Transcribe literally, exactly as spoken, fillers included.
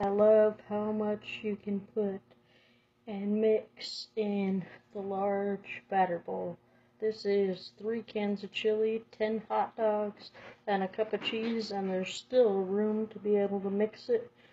I love how much you can put and mix in the large batter bowl. This is three cans of chili, ten hot dogs, and a cup of cheese, and there's still room to be able to mix it